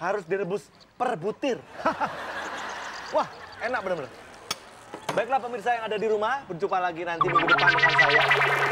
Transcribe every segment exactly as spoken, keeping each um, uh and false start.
harus direbus per butir. Wah, enak bener-bener. Baiklah pemirsa yang ada di rumah, berjumpa lagi nanti minggu depan dengan saya.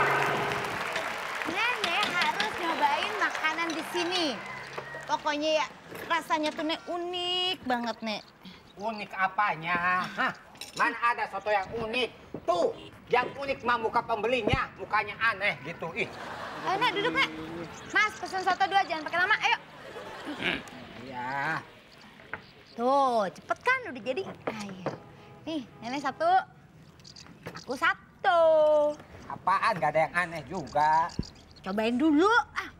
Nenek harus nyobain makanan di sini. Pokoknya ya rasanya tuh Nek unik banget, Nek. Unik apanya? Hah? Mana ada soto yang unik? Tuh, yang unik mah muka pembelinya, mukanya aneh gitu. Ih. Ayo, Nek, duduk, Nek. Mas, pesen soto dua, jangan pakai lama, ayo. Iya. Tuh, cepet kan udah jadi. Ayo. Nih, Nenek satu. Aku satu. Apaan? Gak ada yang aneh juga. Cobain dulu. Ah.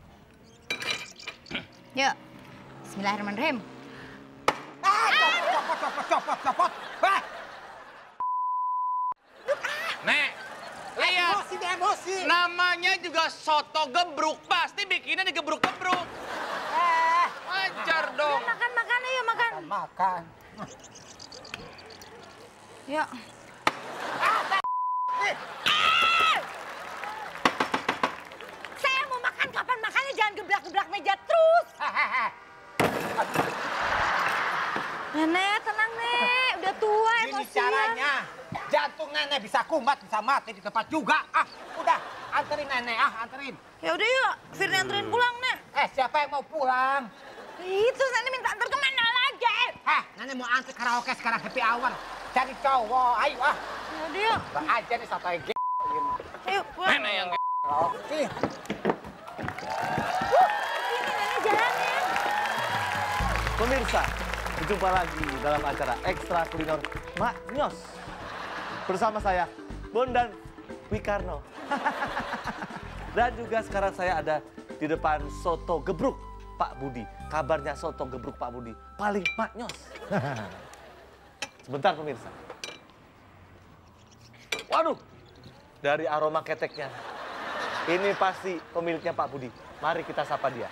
Yuk. Bismillahirrahmanirrahim. Ah, copot, copot, copot, copot, copot. Bah! Nek, lihat. Emosi, deh, emosi. Namanya juga soto gebruk. Pasti bikinnya digebruk-gebruk. Eh, Wajar dong. Ayo, makan, makan, ayo makan. makan, makan. Yuk. Saya mau makan, kapan makannya jangan gebrak-gebrak meja terus. Nenek, tenang, Nek. Udah tua Ini emosian. caranya. Jantung nenek bisa kumat, bisa mati di tempat juga. Ah, udah. Anterin nenek, ah, anterin. Ya udah yuk, Firly anterin pulang, Nek. Eh, siapa yang mau pulang? Itu Nenek minta antar kemana lagi? Hah, nenek mau antar karaoke sekarang happy hour. Cari cowok, ayo ah. Ya udah yuk. Lah aja nih sampai g***. Ayo pulang. Nenek yang Oke. Ini Nenek jalannya. Pemirsa, berjumpa lagi dalam acara Ekstra Kuliner Mak Nyos. Bersama saya, Bondan Wikarno. Dan juga sekarang saya ada di depan soto gebruk Pak Budi. Kabarnya soto gebruk Pak Budi paling maknyos. Sebentar pemirsa. Waduh, dari aroma keteknya. Ini pasti pemiliknya Pak Budi. Mari kita sapa dia.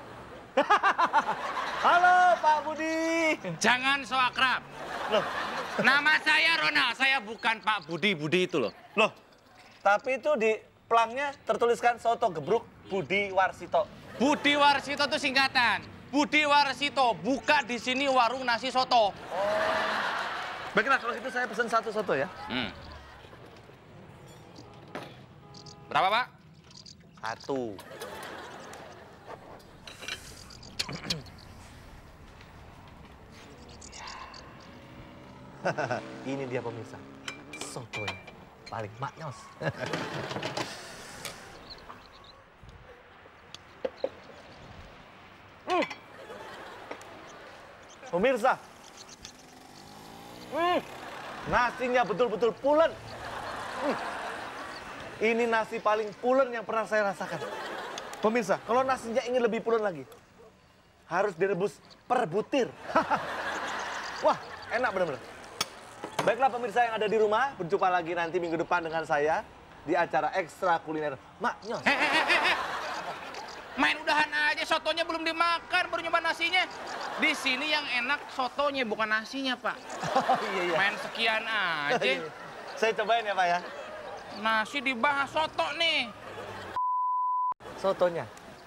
Halo Pak Budi. Jangan so akrab. Loh, Nama saya Ronald, saya bukan Pak Budi. Budi itu loh. loh. Tapi itu di pelangnya tertuliskan soto gebruk Budi Warsito. Budi Warsito itu singkatan. Budi Warsito, buka di sini warung nasi soto. Baiklah kalau gitu saya pesan satu soto ya. Hmm. Berapa, Pak? Satu. Ini dia pemirsa, sotonya paling maknyos. hmm. Pemirsa, hmm. nasinya betul-betul pulen. Hmm. Ini nasi paling pulen yang pernah saya rasakan. Pemirsa, kalau nasinya ingin lebih pulen lagi, harus direbus per butir. Wah, enak benar-benar. Baiklah pemirsa yang ada di rumah, berjumpa lagi nanti minggu depan dengan saya di acara Ekstra Kuliner Mak Nyos. Eh, eh, eh, eh. Main udahan aja, sotonya belum dimakan, baru nyoba nasinya. Di sini yang enak sotonya, bukan nasinya, Pak. Oh iya iya. Main sekian aja. Saya cobain ya Pak ya. Nasi dibahas soto nih. Sotonya.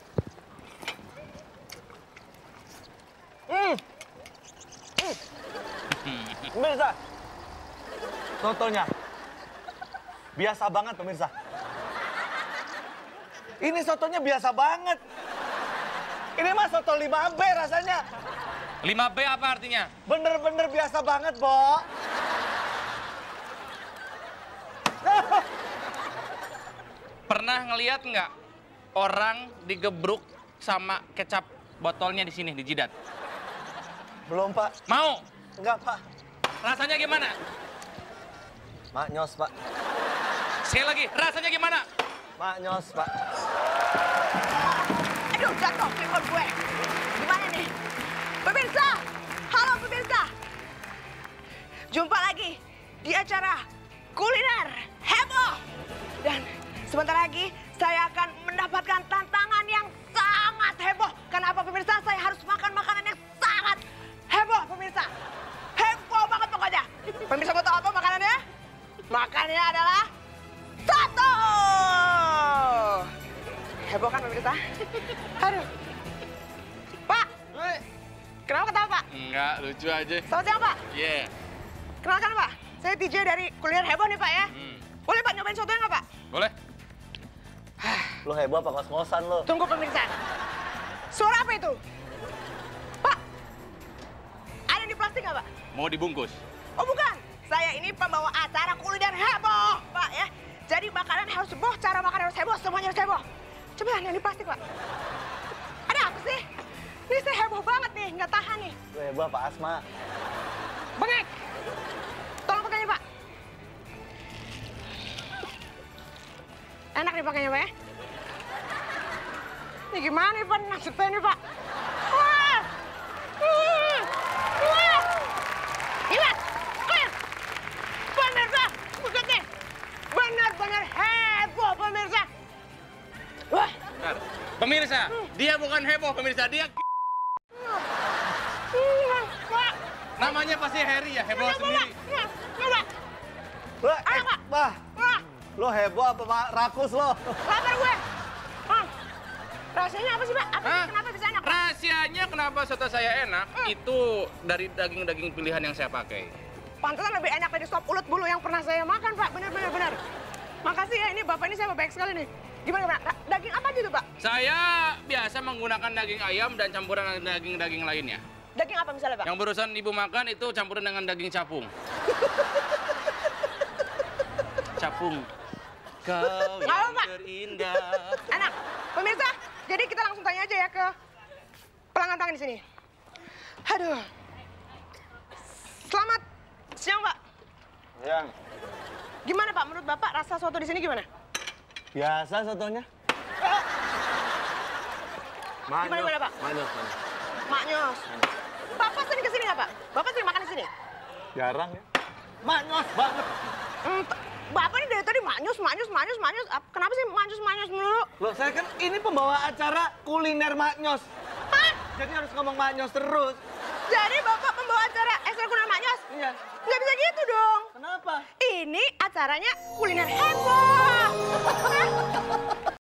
Hmm. Hmm. Pemirsa, sotonya biasa banget pemirsa. Ini sotonya biasa banget. Ini mah soto lima B rasanya. lima B apa artinya? Bener-bener biasa banget, Bo. Pernah ngeliat nggak orang digebruk sama kecap botolnya di sini, di jidat? Belum, Pak. Mau? Enggak, Pak. Rasanya gimana? Maknyos, Pak. Sekali lagi, rasanya gimana? Maknyos, Pak. Aduh, jatuh telepon gue. Gimana nih? Pemirsa, halo pemirsa. Jumpa lagi di acara kuliner heboh. Dan sebentar lagi saya akan mendapatkan tantangan yang sangat heboh. Kenapa pemirsa? Saya harus makan makanan yang sangat heboh pemirsa. Heboh banget pokoknya. Pemirsa mau tahu apa makanannya? Makanannya adalah soto. Heboh kan pemirsa? Aduh. Kenapa ketawa, Pak? Enggak, lucu aja. Selamat siang, Pak. Iya. Yeah. Kenalkan, Pak. Saya T J dari Kuliner Heboh nih, Pak ya. Hmm. Boleh, Pak, nyobain sotonya nggak, Pak? Boleh? Lo heboh apa ngos-ngosan lo? Tunggu, pemirsa. Suara apa itu? Pak, ada di plastik nggak, Pak? Mau dibungkus? Oh, bukan. Saya ini pembawa acara Kuliner Heboh, Pak ya. Jadi makanan harus heboh, cara makan harus heboh, semuanya harus heboh. Coba yang di plastik, Pak. Ada apa sih? Ini saya heboh banget nih, nggak tahan nih. Lo heboh apa asma? Bengek. Tolong pakainya, Pak. Enak nih pakainya, Pak ya. Ini gimana nih, Pak? Nasibnya nih, Pak. Wah! Hmm. Wah! Gila! Wah! Pemirsa, buset nih. Benar-benar heboh, pemirsa. Wah! Bentar. Pemirsa, dia bukan heboh, pemirsa. Dia Hmm, Pak. namanya pasti Harry ya, heboh Coba, sendiri. Pak. Coba. Lo, Ayo, eh, Pak. bah, Wah! lo heboh apa Pak? Rakus lo? Lapar gue. Hah? Rahasianya apa sih, Pak? Apa Hah? kenapa bisa enak, Pak? Rahasianya kenapa soto saya enak, Hmm. itu dari daging-daging pilihan yang saya pakai. Pantesan lebih enak dari sop ulet bulu yang pernah saya makan, Pak. Benar-benar benar. Makasih ya, ini Bapak ini saya baik sekali nih. Gimana, Pak? Da- Daging apa gitu, Pak? Saya biasa menggunakan daging ayam dan campuran dengan daging-daging lainnya. Daging apa misalnya, Pak? Yang barusan ibu makan itu campuran dengan daging capung. Capung. Kau Apa, yang Pak? terindah. Enak. Pemirsa, jadi kita langsung tanya aja ya ke pelanggan-pelanggan di sini. Aduh. Selamat siang, Pak. Yang Gimana, Pak? Menurut Bapak rasa soto di sini gimana? biasa sotonya? Gimana, gimana, Pak? Manyos, manyos. Maknyos. Bapak sering kesini nggak, Pak? Bapak sering makan di sini? Jarang ya? Manyos banget. Hmm, t- Bapak ini dari tadi maknyus, maknyus, maknyus, maknyus. Ap- Kenapa sih maknyus, maknyus melulu? Loh, saya kan ini pembawa acara kuliner Maknyos. Hah? Jadi harus ngomong Maknyos terus. Jadi Bapak pembawa acara ekstra kuliner maknyus? Iya. Nggak bisa gitu dong. Kenapa? Ini acaranya kuliner heboh. Hah?